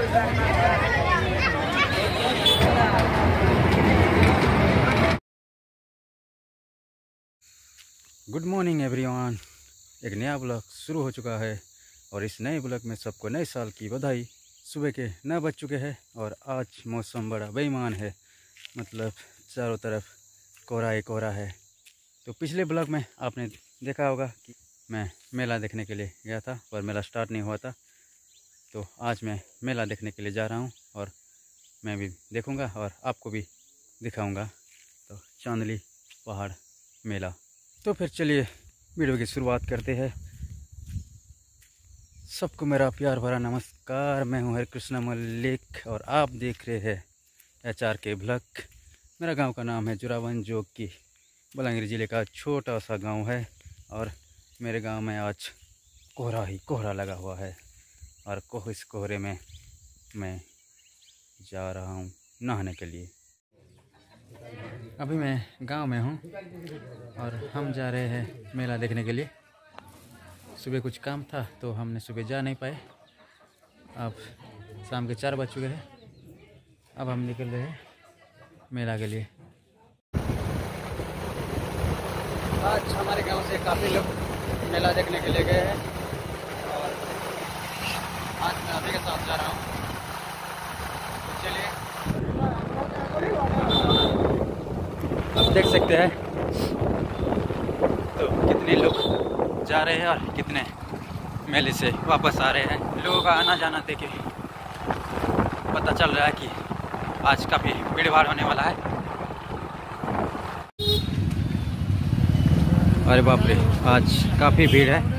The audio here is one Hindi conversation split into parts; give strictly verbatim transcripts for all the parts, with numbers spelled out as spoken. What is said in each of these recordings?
Good morning everyone. एक नया ब्लॉग शुरू हो चुका है और इस नए ब्लॉग में सबको नए साल की बधाई। सुबह के नौ बज चुके हैं और आज मौसम बड़ा बेईमान है, मतलब चारों तरफ कोहरा ही कोहरा है। तो पिछले ब्लॉग में आपने देखा होगा कि मैं मेला देखने के लिए गया था पर मेला स्टार्ट नहीं हुआ था। तो आज मैं मेला देखने के लिए जा रहा हूँ और मैं भी देखूँगा और आपको भी दिखाऊँगा। तो चांदली पहाड़ मेला। तो फिर चलिए वीडियो की शुरुआत करते हैं। सबको मेरा प्यार भरा नमस्कार। मैं हूं हरिकृष्ण मल्लिक और आप देख रहे हैं एच आर के ब्लॉग। मेरा गांव का नाम है जुरावन, जो कि बलांगीर ज़िले का छोटा सा गांव है और मेरे गांव में आज कोहरा ही कोहरा लगा हुआ है और कोह इस कोहरे में मैं जा रहा हूं नहाने के लिए। अभी मैं गांव में हूं और हम जा रहे हैं मेला देखने के लिए। सुबह कुछ काम था तो हमने सुबह जा नहीं पाए। अब शाम के चार बज चुके हैं। अब हम निकल रहे हैं मेला के लिए। आज हमारे गांव से काफ़ी लोग मेला देखने के लिए गए हैं और आज मैं अभी के साथ जा रहा हूँ। तो चलिए, आप देख सकते हैं तो कितने लोग जा रहे हैं और कितने मेले से वापस आ रहे हैं। लोगों का आना जाना देखे पता चल रहा है कि आज काफ़ी भीड़ भाड़ होने वाला है। अरे बाप रे, आज काफ़ी भीड़ है।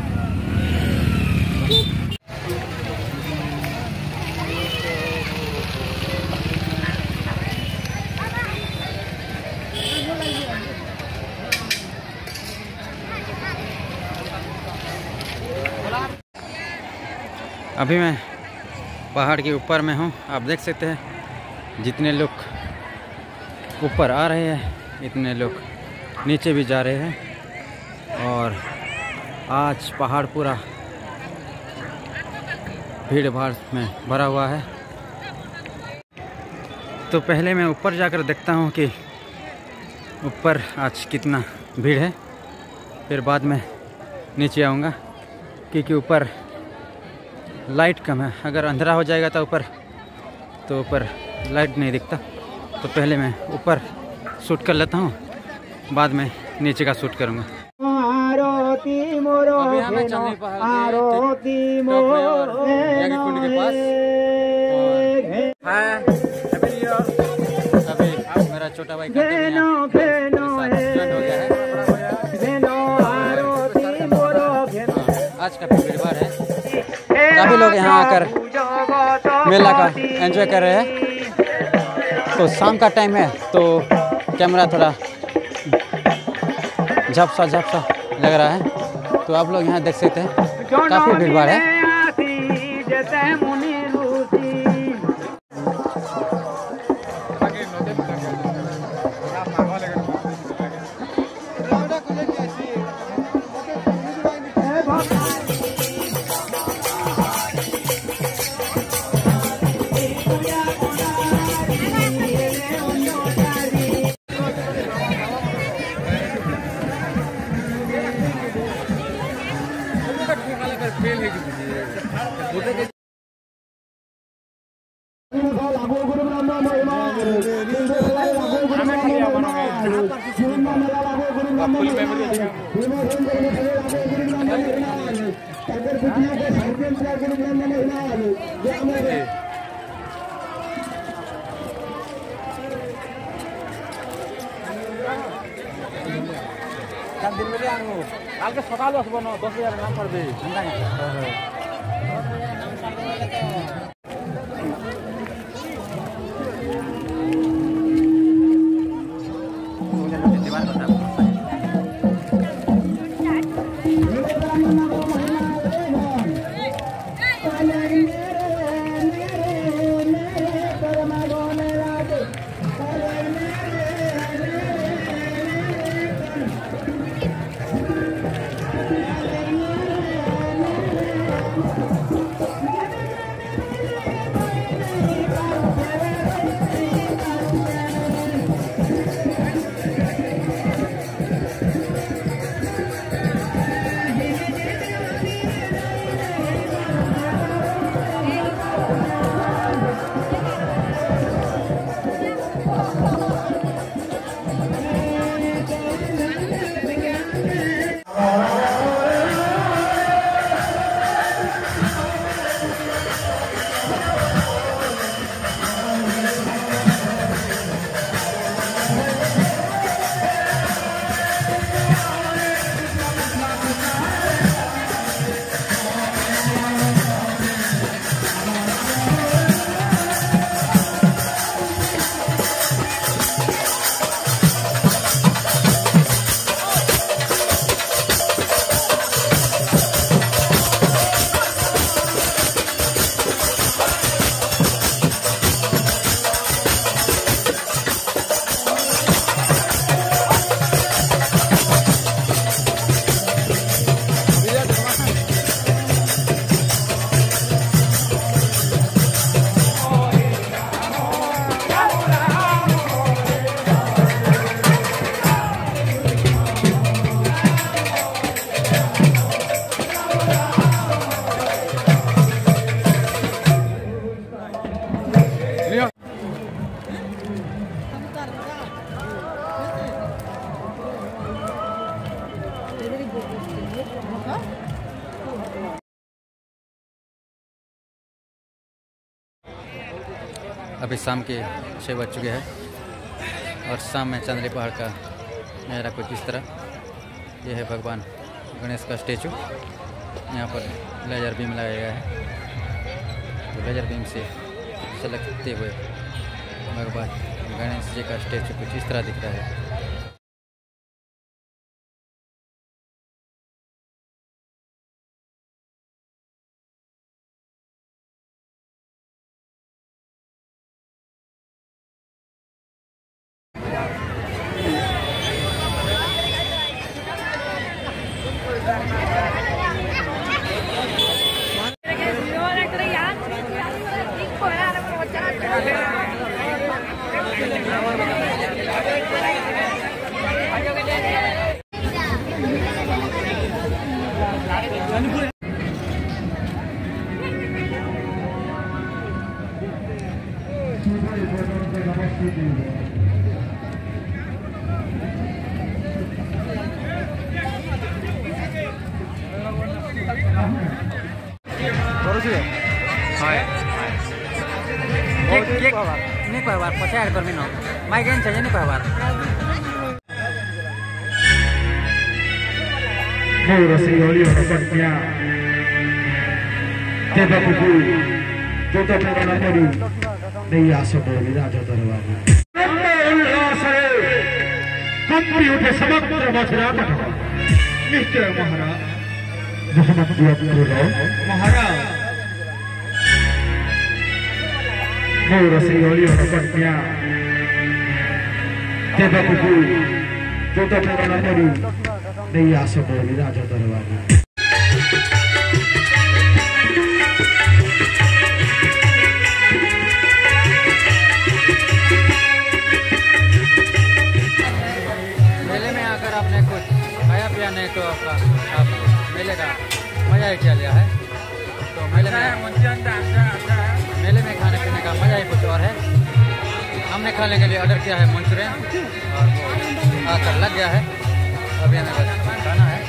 अभी मैं पहाड़ के ऊपर में हूँ। आप देख सकते हैं जितने लोग ऊपर आ रहे हैं इतने लोग नीचे भी जा रहे हैं और आज पहाड़ पूरा भीड़ भाड़ में भरा हुआ है। तो पहले मैं ऊपर जाकर देखता हूँ कि ऊपर आज कितना भीड़ है, फिर बाद में नीचे आऊँगा क्योंकि ऊपर लाइट कम है। अगर अंधेरा हो जाएगा तो ऊपर तो ऊपर लाइट नहीं दिखता। तो पहले मैं ऊपर शूट कर लेता हूँ, बाद में नीचे का शूट करूँगा। अभी हमें चलने कुंड के पास अभी मेरा छोटा भाई हो गया है। आज काफी भीड़ भाड़ है, काफ़ी लोग यहाँ आकर मेला का एंजॉय कर रहे हैं। तो शाम का टाइम है तो कैमरा थोड़ा झपसा झपसा लग रहा है। तो आप लोग यहाँ देख सकते हैं काफ़ी भीड़ भाड़ है। दिन में कल के सकाल आसब न दस हजार नाम पड़े अभी शाम के छः बज चुके हैं और शाम में चांदनी पहाड़ का नज़ारा कुछ इस तरह। ये है भगवान गणेश का स्टेचू। यहाँ पर लेजर बीम लगाया गया है, तो लेजर बीम से झलकते हुए भगवान गणेश जी का स्टेचू कुछ इस तरह दिख रहा है। Ini kabar, percaya termino. Main saja ini kabar. Ahora se volvió a parquear. Te va a cumplir. Yo te pego la morir. De ya se me olvida yo te lo hago. Cumplió que se va a machar. mister Maharaj. Muhammad Abdullah Maharaj. Ahora se volvió a parquear. Te va a cumplir. Yo te pego la morir. De ya se me olvida yo te lo hago. मेले में आकर आपने कुछ खाया पिया नहीं तो आपका आप मेले का मज़ा ही चल गया है। तो मेले में मेले में खाने पीने का मज़ा ही कुछ और है। हमने खाने के लिए ऑर्डर किया है मंचूरियन और वो आकर लग गया है। अभी हमें बस खाना है।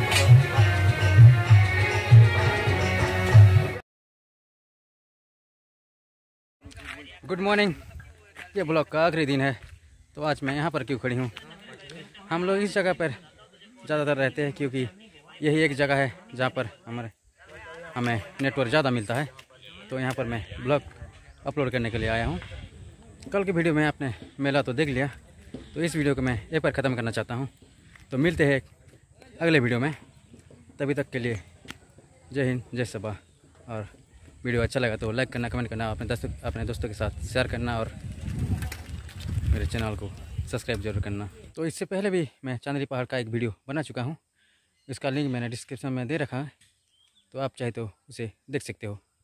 Good morning. ये ब्लॉग का आखिरी दिन है, तो आज मैं यहाँ पर क्यों खड़ी हूँ। हम लोग इस जगह पर ज़्यादातर रहते हैं क्योंकि यही एक जगह है जहाँ पर हमारे हमें नेटवर्क ज़्यादा मिलता है। तो यहाँ पर मैं ब्लॉग अपलोड करने के लिए आया हूँ। कल की वीडियो में आपने मेला तो देख लिया, तो इस वीडियो को मैं एक बार ख़त्म करना चाहता हूँ। तो मिलते हैं अगले वीडियो में, तभी तक के लिए जय हिंद जय सभा। और वीडियो अच्छा लगा तो लाइक करना, कमेंट करना, अपने दोस्तों अपने दोस्तों के साथ शेयर करना और मेरे चैनल को सब्सक्राइब जरूर करना। तो इससे पहले भी मैं चांदनी पहाड़ का एक वीडियो बना चुका हूँ, इसका लिंक मैंने डिस्क्रिप्शन में दे रखा है, तो आप चाहे तो उसे देख सकते हो।